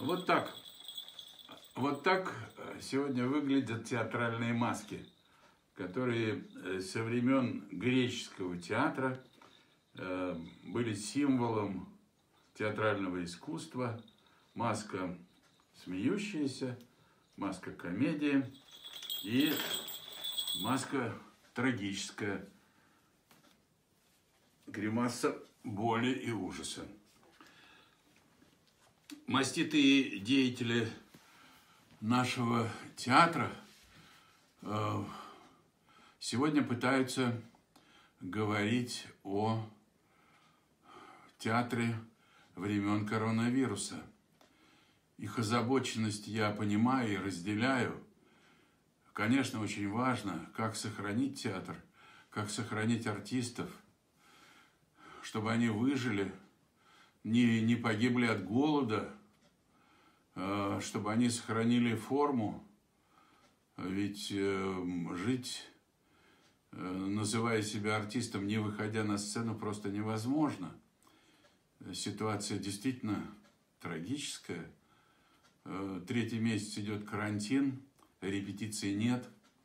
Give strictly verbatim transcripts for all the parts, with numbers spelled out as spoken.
Вот так. Вот так сегодня выглядят театральные маски, которые со времен греческого театра были символом театрального искусства. Маска смеющаяся, маска комедии и маска трагическая, гримаса боли и ужаса. Маститые деятели нашего театра э, сегодня пытаются говорить о театре времен коронавируса. Их озабоченность я понимаю и разделяю. Конечно, очень важно, как сохранить театр, как сохранить артистов, чтобы они выжили, не, не погибли от голода, чтобы они сохранили форму. Ведь жить, называя себя артистом, не выходя на сцену, просто невозможно. Ситуация действительно трагическая. Третий месяц идет карантин, репетиций нет.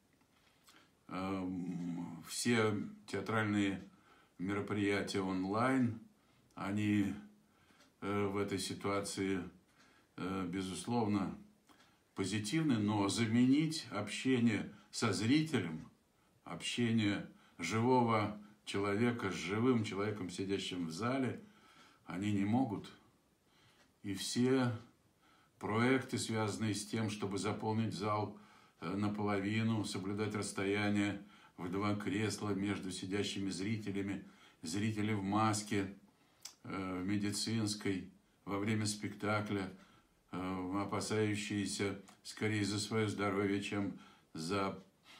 Все театральные мероприятия онлайн, они в этой ситуации, безусловно, позитивны, но заменить общение со зрителем, общение живого человека с живым человеком, сидящим в зале, они не могут. И все проекты, связанные с тем, чтобы заполнить зал наполовину, соблюдать расстояние в два кресла между сидящими зрителями, зрители в маске, в медицинской, во время спектакля, опасающиеся скорее за свое здоровье, чем за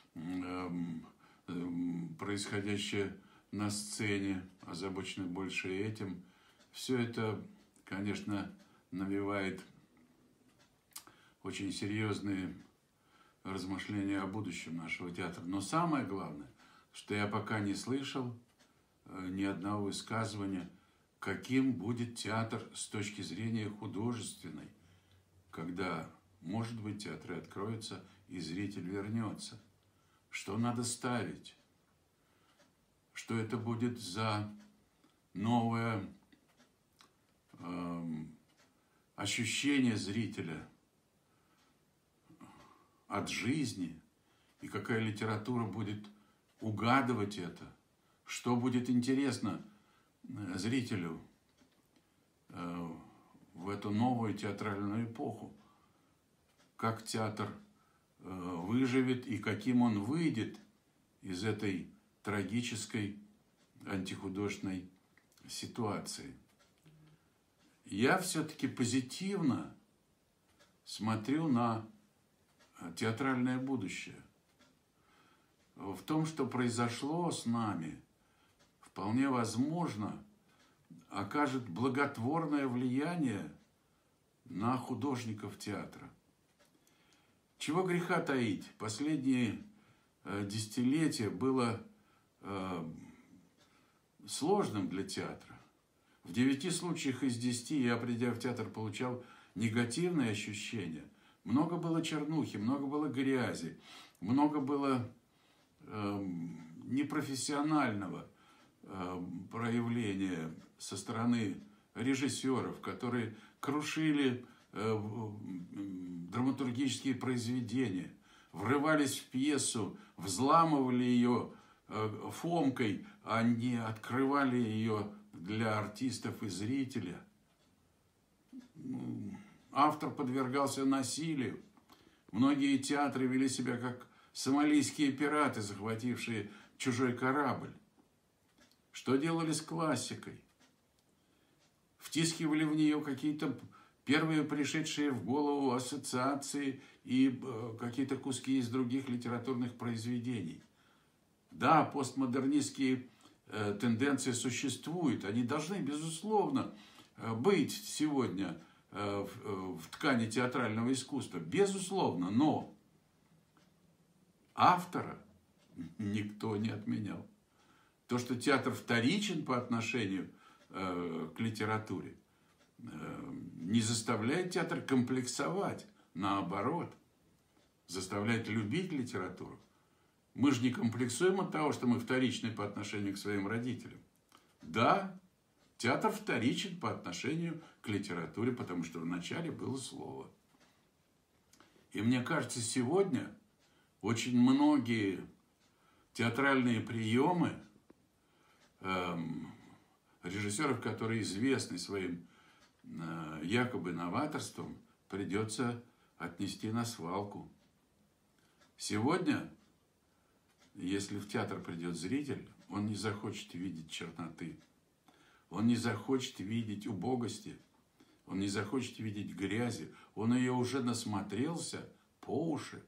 происходящее на сцене, озабочены больше этим. Все это, конечно, навевает очень серьезные размышления о будущем нашего театра. Но самое главное, что я пока не слышал ни одного высказывания, каким будет театр с точки зрения художественной, когда, может быть, театры откроются и зритель вернется. Что надо ставить? Что это будет за новое э, ощущение зрителя от жизни, и какая литература будет угадывать это, что будет интересно зрителю в эту новую театральную эпоху, как театр выживет и каким он выйдет из этой трагической антихудожественной ситуации. Я все-таки позитивно смотрю на театральное будущее. В том, что произошло с нами, вполне возможно, окажет благотворное влияние на художников театра. Чего греха таить? Последние э, десятилетия было э, сложным для театра. В девяти случаях из десяти я, придя в театр, получал негативные ощущения. Много было чернухи, много было грязи, много было э, непрофессионального э, проявления со стороны режиссеров, которые крушили э, драматургические произведения, врывались в пьесу, взламывали ее э, фомкой, а не открывали ее для артистов и зрителя. Автор подвергался насилию. Многие театры вели себя как сомалийские пираты, захватившие чужой корабль. Что делали с классикой? Втискивали в нее какие-то первые пришедшие в голову ассоциации и какие-то куски из других литературных произведений. Да, постмодернистские тенденции существуют. Они должны, безусловно, быть сегодня в ткани театрального искусства, безусловно, но автора никто не отменял. То, что театр вторичен по отношению к литературе, не заставляет театр комплексовать, наоборот, заставляет любить литературу. Мы же не комплексуем от того, что мы вторичны по отношению к своим родителям. Да, театр вторичен по отношению к литературе, потому что вначале было слово. И мне кажется, сегодня очень многие театральные приемы эм, режиссеров, которые известны своим э, якобы новаторством, придется отнести на свалку. Сегодня, если в театр придет зритель, он не захочет видеть черноты, он не захочет видеть убогости, он не захочет видеть грязи, он ее уже насмотрелся по уши,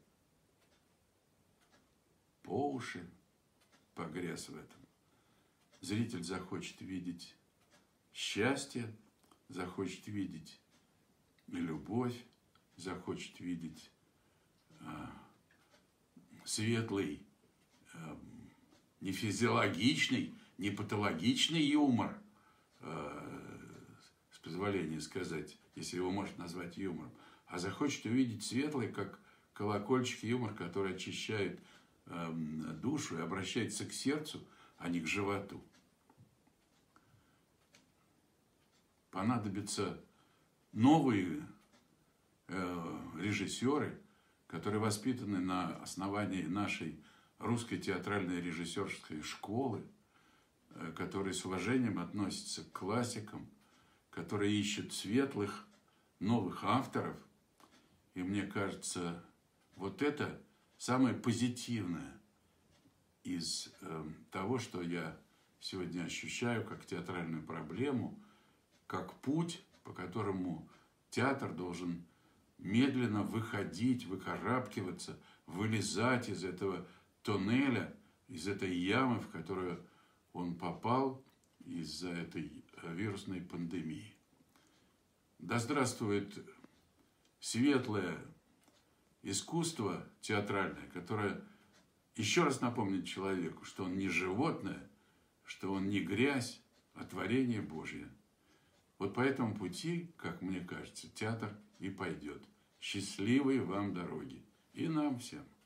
по уши погряз в этом. Зритель захочет видеть счастье, захочет видеть любовь, захочет видеть э, светлый, э, не физиологичный, не патологичный юмор, э, с позволения сказать, если его можно назвать юмором, а захочет увидеть светлый, как колокольчик, юмор, который очищает э, душу и обращается к сердцу, а не к животу. Понадобятся новые э, режиссеры, которые воспитаны на основании нашей русской театральной режиссерской школы, э, которые с уважением относятся к классикам, которые ищут светлых, новых авторов. И мне кажется, вот это самое позитивное из э, того, что я сегодня ощущаю как театральную проблему, как путь, по которому театр должен медленно выходить, выкарабкиваться, вылезать из этого тоннеля, из этой ямы, в которую он попал из-за этой вирусной пандемии. Да здравствует светлое искусство театральное, которое еще раз напомнит человеку, что он не животное, что он не грязь, а творение Божье. Вот по этому пути, как мне кажется, театр и пойдет. Счастливой вам дороги. И нам всем.